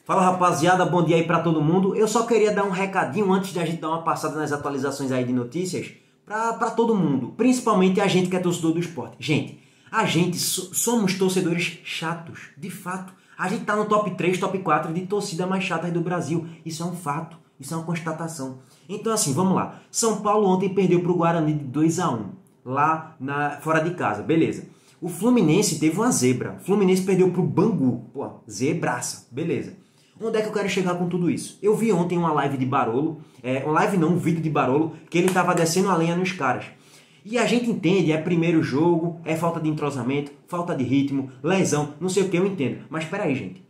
Fala rapaziada, bom dia aí pra todo mundo. Eu só queria dar um recadinho antes de a gente dar uma passada nas atualizações aí de notícias pra todo mundo, principalmente a gente que é torcedor do esporte. Gente, a gente somos torcedores chatos, de fato. A gente tá no top 3, top 4 de torcida mais chatas do Brasil. Isso é um fato, isso é uma constatação. Então assim, vamos lá. São Paulo ontem perdeu pro Guarani de 2-1, lá fora de casa, beleza. O Fluminense teve uma zebra. O Fluminense perdeu pro Bangu. Pô, zebraça, beleza. Onde é que eu quero chegar com tudo isso? Eu vi ontem uma live de Barolo, um vídeo de Barolo, que ele tava descendo a lenha nos caras. E a gente entende, é primeiro jogo, é falta de entrosamento, falta de ritmo, lesão, não sei o que, eu entendo. Mas peraí, gente,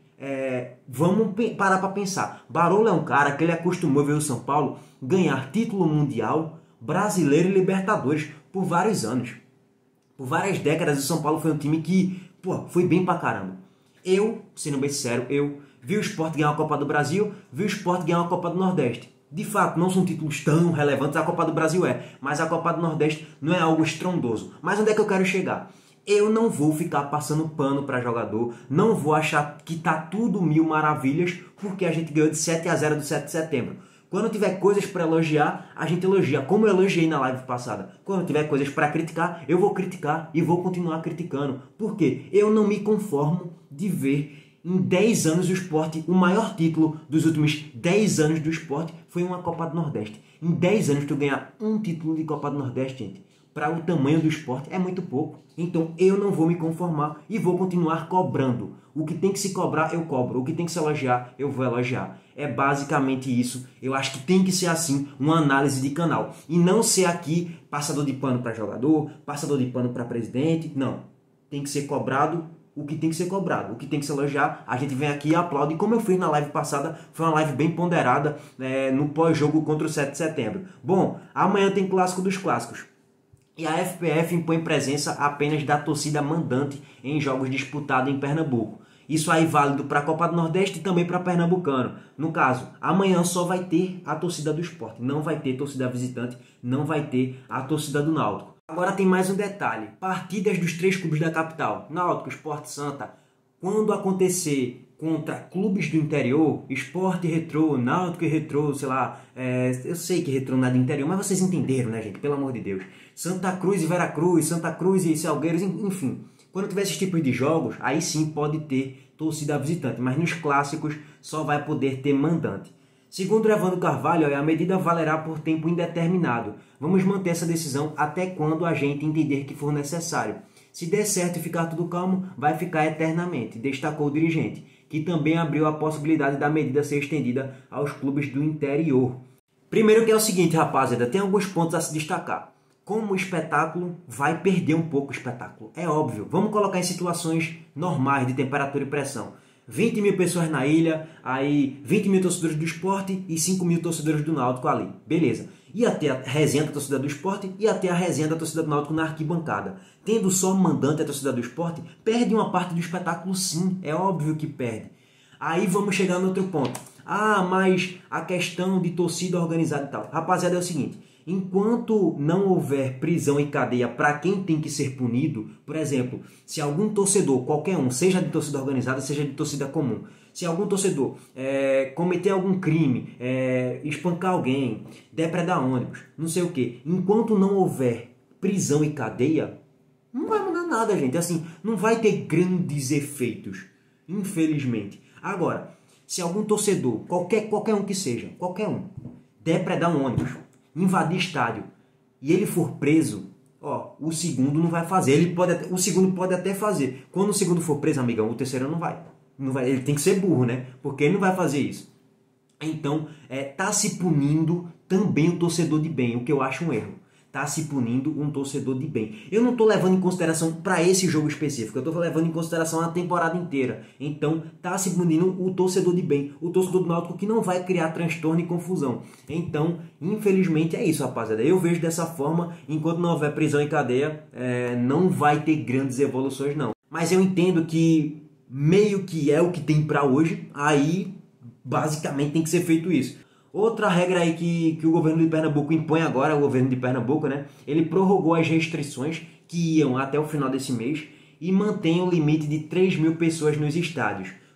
vamos parar para pensar. Barolo é um cara que ele acostumou ver o São Paulo ganhar título mundial, brasileiro e Libertadores por vários anos. Por várias décadas o São Paulo foi um time que, pô, foi bem pra caramba. Eu, sendo bem sincero, vi o Sport ganhar a Copa do Brasil, vi o Sport ganhar a Copa do Nordeste. De fato, não são títulos tão relevantes, a Copa do Brasil mas a Copa do Nordeste não é algo estrondoso. Mas onde é que eu quero chegar? Eu não vou ficar passando pano para jogador, não vou achar que tá tudo mil maravilhas, porque a gente ganhou de 7-0 do 7 de setembro. Quando tiver coisas para elogiar, a gente elogia, como eu elogiei na live passada. Quando tiver coisas para criticar, eu vou criticar e vou continuar criticando. Por quê? Eu não me conformo de ver em 10 anos o Sport, o maior título dos últimos 10 anos do Sport foi uma Copa do Nordeste. Em 10 anos tu ganhar um título de Copa do Nordeste, gente, para o tamanho do Sport é muito pouco. Então eu não vou me conformar e vou continuar cobrando. O que tem que se cobrar, eu cobro. O que tem que se elogiar, eu vou elogiar. É basicamente isso. Eu acho que tem que ser assim, uma análise de canal. E não ser aqui passador de pano para jogador, passador de pano para presidente. Não. Tem que ser cobrado o que tem que ser cobrado. O que tem que se elogiar, a gente vem aqui e aplaude. E como eu fiz na live passada, foi uma live bem ponderada no pós-jogo contra o 7 de setembro. Bom, amanhã tem Clássico dos Clássicos. E a FPF impõe presença apenas da torcida mandante em jogos disputados em Pernambuco. Isso aí válido para a Copa do Nordeste e também para Pernambucano. No caso, amanhã só vai ter a torcida do Sport. Não vai ter torcida visitante, não vai ter a torcida do Náutico. Agora tem mais um detalhe. Partidas dos 3 clubes da capital, Náutico, Sport, Santa. Quando acontecer contra clubes do interior, Sport e Retrô, Náutico e Retrô, sei lá, eu sei que Retrô não é do interior, mas vocês entenderam, né, gente? Pelo amor de Deus. Santa Cruz e Veracruz, Santa Cruz e Salgueiros, enfim. Quando tiver esses tipos de jogos, aí sim pode ter torcida visitante, mas nos clássicos só vai poder ter mandante. Segundo o Evandro Carvalho, a medida valerá por tempo indeterminado. Vamos manter essa decisão até quando a gente entender que for necessário. Se der certo e ficar tudo calmo, vai ficar eternamente, destacou o dirigente, que também abriu a possibilidade da medida ser estendida aos clubes do interior. Primeiro que é o seguinte, rapaziada, tem alguns pontos a se destacar. Como o espetáculo vai perder um pouco o espetáculo, é óbvio. Vamos colocar em situações normais de temperatura e pressão. 20 mil pessoas na ilha, aí 20 mil torcedores do Sport e 5 mil torcedores do Náutico ali. Beleza. Ia ter a resenha da torcida do Sport e ia ter a resenha da torcida do Náutico na arquibancada. Tendo só mandante a torcida do Sport, perde uma parte do espetáculo sim, é óbvio que perde. Aí vamos chegar no outro ponto. Ah, mas a questão de torcida organizada e tal. Rapaziada, é o seguinte. Enquanto não houver prisão e cadeia para quem tem que ser punido, por exemplo, se algum torcedor, qualquer um, seja de torcida organizada, seja de torcida comum, se algum torcedor cometer algum crime, espancar alguém, depredar ônibus, não sei o que, enquanto não houver prisão e cadeia, não vai mudar nada, gente. Assim, não vai ter grandes efeitos, infelizmente. Agora, se algum torcedor, qualquer um que seja, qualquer um, depredar um ônibus, invadir estádio e ele for preso, o segundo não vai fazer. O segundo pode até fazer. Quando o segundo for preso, amigão, o terceiro não vai. Ele tem que ser burro, né? Porque ele não vai fazer isso. Então, tá se punindo também o torcedor de bem, o que eu acho um erro. Tá se punindo um torcedor de bem. Eu não tô levando em consideração para esse jogo específico, eu tô levando em consideração a temporada inteira. Então, tá se punindo o torcedor de bem, o torcedor do Náutico que não vai criar transtorno e confusão. Então, infelizmente é isso, rapaziada. Eu vejo dessa forma, enquanto não houver prisão e cadeia, não vai ter grandes evoluções não. Mas eu entendo que meio que é o que tem para hoje, aí basicamente tem que ser feito isso. Outra regra aí que o governo de Pernambuco impõe agora, o governo de Pernambuco, né? Ele prorrogou as restrições que iam até o final desse mês e mantém o limite de 3 mil pessoas nos estádios.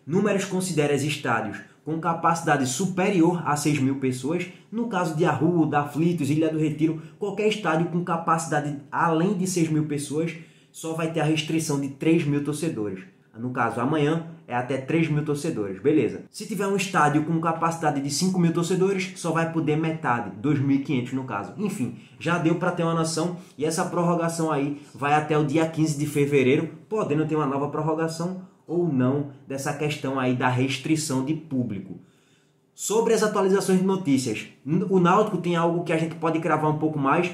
Números considera estádios com capacidade superior a 6.000 pessoas. No caso de Arruda, Aflitos, Ilha do Retiro, qualquer estádio com capacidade além de 6.000 pessoas só vai ter a restrição de 3.000 torcedores. No caso, amanhã é até 3.000 torcedores, beleza. Se tiver um estádio com capacidade de 5.000 torcedores, só vai poder metade, 2.500 no caso. Enfim, já deu para ter uma noção, e essa prorrogação aí vai até o dia 15 de fevereiro, podendo ter uma nova prorrogação ou não dessa questão aí da restrição de público. Sobre as atualizações de notícias, o Náutico tem algo que a gente pode cravar um pouco mais,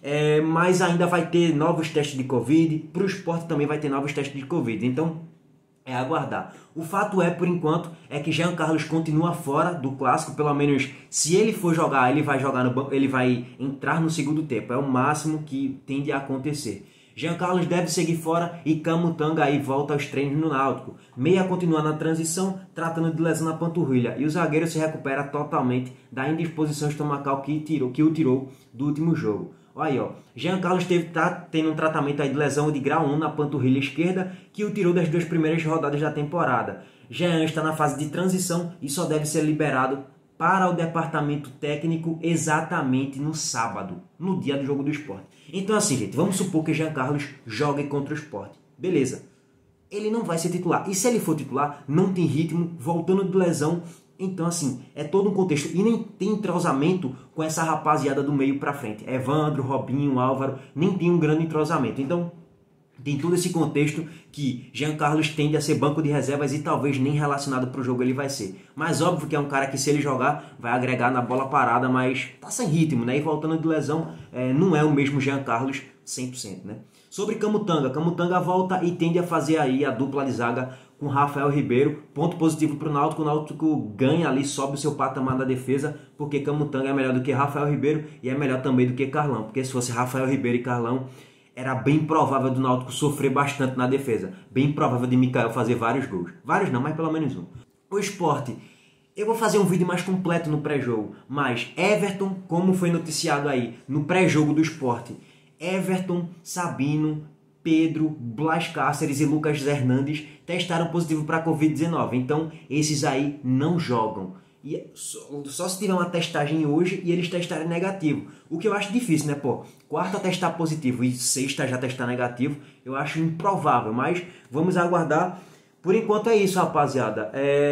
mas ainda vai ter novos testes de Covid, para o Sport também vai ter novos testes de Covid, então é aguardar. O fato é, por enquanto, é que Jean Carlos continua fora do clássico, pelo menos se ele for jogar, ele vai jogar no banco, ele vai entrar no segundo tempo, é o máximo que tende a acontecer. Jean Carlos deve seguir fora e Camutanga aí volta aos treinos no Náutico. Meia continua na transição, tratando de lesão na panturrilha, e o zagueiro se recupera totalmente da indisposição estomacal que o tirou do último jogo. Olha aí, ó. Jean Carlos tá tendo um tratamento aí de lesão de grau 1 na panturrilha esquerda, que o tirou das 2 primeiras rodadas da temporada. Jean está na fase de transição e só deve ser liberado para o departamento técnico exatamente no sábado, no dia do jogo do Sport. Então assim, gente, vamos supor que Jean Carlos jogue contra o Sport. Beleza. Ele não vai ser titular. E se ele for titular, não tem ritmo, voltando de lesão. Então, assim, é todo um contexto. E nem tem entrosamento com essa rapaziada do meio pra frente. Evandro, Robinho, Álvaro, nem tem um grande entrosamento. Então, tem todo esse contexto que Jean Carlos tende a ser banco de reservas e talvez nem relacionado pro jogo ele vai ser. Mas óbvio que é um cara que, se ele jogar, vai agregar na bola parada, mas tá sem ritmo, né? E voltando de lesão, não é o mesmo Jean Carlos 100%, né? Sobre Camutanga, Camutanga volta e tende a fazer aí a dupla de zaga com Rafael Ribeiro. Ponto positivo para o Náutico ganha ali, sobe o seu patamar da defesa, porque Camutanga é melhor do que Rafael Ribeiro e é melhor também do que Carlão, porque se fosse Rafael Ribeiro e Carlão, era bem provável do Náutico sofrer bastante na defesa, bem provável de Mikael fazer vários gols. Vários não, mas pelo menos um. O Sport, eu vou fazer um vídeo mais completo no pré-jogo, mas Everton, como foi noticiado aí no pré-jogo do Sport, Everton, Sabino, Pedro, Blas Cáceres e Lucas Hernandes testaram positivo para a Covid-19. Então, esses aí não jogam. E só se tiver uma testagem hoje e eles testarem negativo. O que eu acho difícil, né? Pô, quarta testar positivo e sexta já testar negativo, eu acho improvável. Mas vamos aguardar. Por enquanto é isso, rapaziada.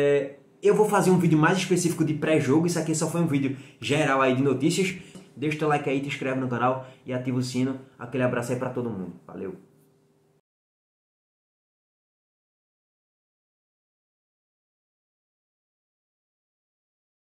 Eu vou fazer um vídeo mais específico de pré-jogo. Isso aqui só foi um vídeo geral aí de notícias. Deixa o teu like aí, te inscreve no canal e ativa o sino. Aquele abraço aí pra todo mundo. Valeu!